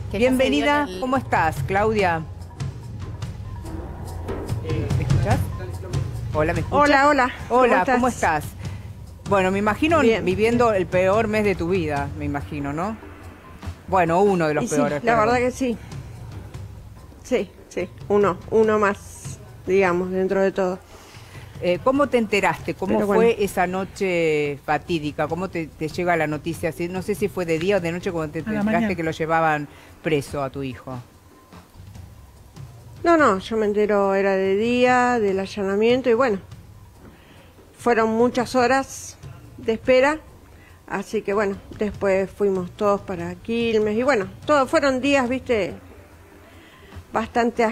Bienvenida, ¿cómo estás, Claudia? ¿Me escuchás? Hola, ¿me escuchas? Hola, hola. Hola, ¿cómo estás? Bueno, me imagino Bien. viviendo el peor mes de tu vida, me imagino, ¿no? Bueno, uno de los peores. Sí, la verdad que sí. Sí, uno más, digamos, dentro de todo. ¿Cómo te enteraste? ¿Cómo Pero fue bueno. esa noche fatídica? ¿Cómo te llega la noticia? No sé si fue de día o de noche cuando te enteraste que lo llevaban preso a tu hijo. No, yo me entero, era de día, del allanamiento y bueno, fueron muchas horas de espera, así que bueno, después fuimos todos para Quilmes y bueno, todos fueron días, viste, bastante,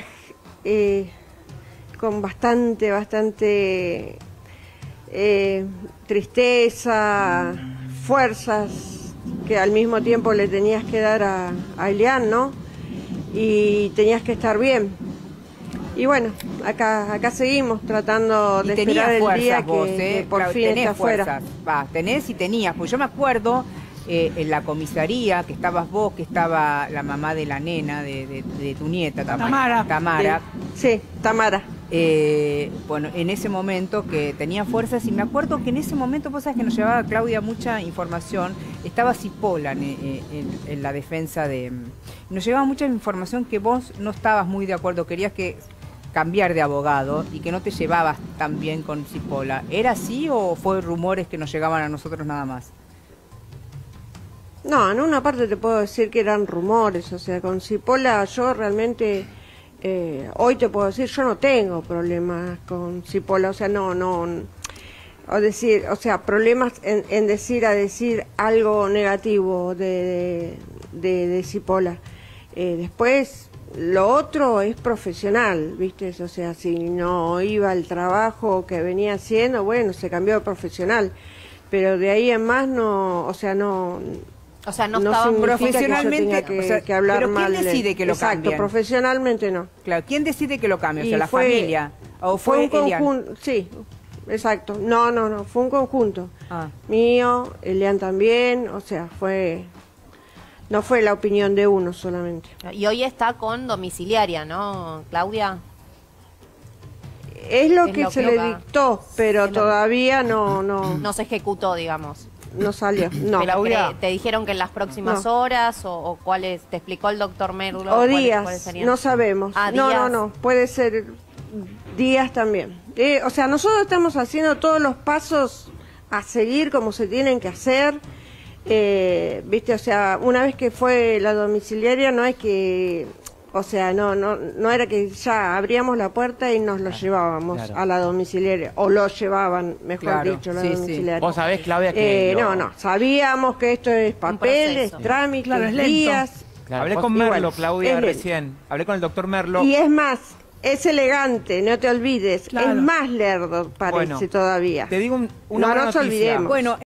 con bastante tristeza, fuerzas que al mismo tiempo le tenías que dar a Elian, ¿no? Y tenías que estar bien. Y bueno, acá seguimos tratando de esperar el día que por fin esté afuera. Tenés y tenías, pues yo me acuerdo en la comisaría que estabas vos, que estaba la mamá de la nena, de tu nieta, Tamara. Sí, Tamara. Bueno, en ese momento que tenía fuerzas y me acuerdo que en ese momento, vos sabés que nos llevaba Claudia mucha información, estaba Cipolla en la defensa de... Nos llevaba mucha información que vos no estabas muy de acuerdo, querías cambiar de abogado y que no te llevabas tan bien con Cipolla. ¿Era así o fue rumores que nos llegaban a nosotros nada más? No, en una parte te puedo decir que eran rumores, o sea, con Cipolla yo realmente... hoy te puedo decir, yo no tengo problemas con Cipolla, o sea, o sea, problemas en decir algo negativo de Cipolla. Después, lo otro es profesional, ¿viste? O sea, si no iba al trabajo que venía haciendo, bueno, se cambió de profesional, pero de ahí en más no, o sea, no... O sea, no significa profesionalmente que yo tenga que hablar pero mal. ¿quién decide que lo cambien? Exacto, profesionalmente no. Claro, ¿quién decide que lo cambie? O sea, Y la familia. ¿O fue un conjunto? Sí, exacto. No, fue un conjunto. Ah. Mío, Elian también, o sea, no fue la opinión de uno solamente. Y hoy está con domiciliaria, ¿no, Claudia? Es lo que se le dictó, pero todavía No se ejecutó, digamos. no salió. No. Pero ¿te dijeron que en las próximas horas o cuáles? ¿Te explicó el doctor Merlo? O días, no sabemos. No, puede ser días también. O sea, nosotros estamos haciendo todos los pasos a seguir como se tienen que hacer. Viste, o sea, una vez que fue la domiciliaria no es que, o sea, no era que ya abríamos la puerta y nos lo llevábamos a la domiciliaria, o lo llevaban, mejor dicho, la domiciliaria. Vos sabés, Claudia, que... No, sabíamos que esto es papeles, trámites, días. Hablé con Merlo, Claudia, recién. Hablé con el doctor Merlo. Y es más, es elegante, no te olvides, es más lerdo, parece todavía. Te digo una buena nos noticia. olvidemos. Bueno,